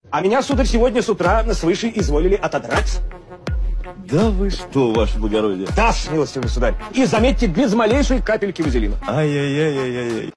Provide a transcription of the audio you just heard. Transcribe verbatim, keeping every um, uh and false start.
А меня, сударь, сегодня с утра свыше изволили отодрать. Да вы что, ваше благородие? Да, милостивый государь. И заметьте, без малейшей капельки вазелина. Ай-яй-яй-яй-яй.